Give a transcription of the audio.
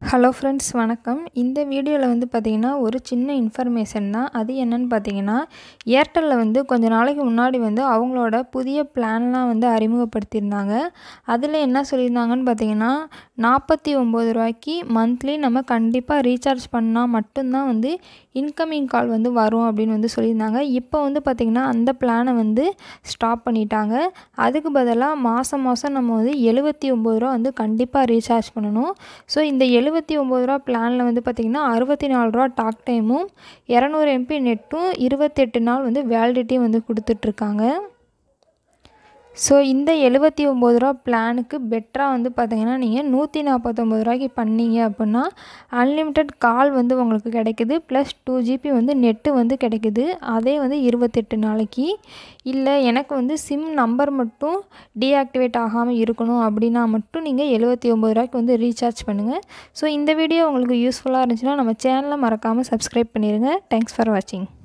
Hello friends வணக்கம். இந்த வீடியோவில் வந்து பார்த்திங்கன்னா ஒரு சின்ன இன்ஃபர்மேஷன் தான். அது என்னென்னு பார்த்தீங்கன்னா, ஏர்டெல்லில் வந்து கொஞ்ச நாளைக்கு முன்னாடி வந்து அவங்களோட புதிய பிளான்லாம் வந்து அறிமுகப்படுத்தியிருந்தாங்க. அதில் என்ன சொல்லியிருந்தாங்கன்னு பார்த்தீங்கன்னா, ₹49க்கு மந்த்லி நம்ம கண்டிப்பாக ரீசார்ஜ் பண்ணால் மட்டும்தான் வந்து இன்கமிங் கால் வந்து வரும் அப்படின்னு வந்து சொல்லியிருந்தாங்க. இப்போ வந்து பார்த்திங்கன்னா அந்த பிளானை வந்து ஸ்டாப் பண்ணிட்டாங்க. அதுக்கு பதிலாக மாதம் நம்ம வந்து ₹79 வந்து கண்டிப்பாக ரீசார்ஜ் பண்ணணும். ஸோ இந்த ₹79 பிளானில் வந்து பார்த்திங்கன்னா ₹64 டாக் டைமும் 200 MB நெட்டும் 28 நாள் வந்து வேலிடிட்டியும் வந்து கொடுத்துட்ருக்காங்க. ஸோ இந்த ₹79 பிளானுக்கு பெட்டராக வந்து பார்த்திங்கன்னா நீங்கள் ₹149 பண்ணீங்க அப்படின்னா அன்லிமிட்டெட் கால் வந்து உங்களுக்கு கிடைக்குது, ப்ளஸ் 2GB வந்து நெட்டு வந்து கிடைக்குது. அதே வந்து 28 நாளைக்கு. இல்லை எனக்கு வந்து சிம் நம்பர் மட்டும் டீஆக்டிவேட் ஆகாமல் இருக்கணும் அப்படின்னா மட்டும் நீங்கள் ₹79 வந்து ரீசார்ஜ் பண்ணுங்கள். ஸோ இந்த வீடியோ உங்களுக்கு யூஸ்ஃபுல்லாக இருந்துச்சுன்னா நம்ம சேனலை மறக்காமல் சப்ஸ்கிரைப் பண்ணிடுங்க. தேங்க்ஸ் ஃபார் வாட்சிங்.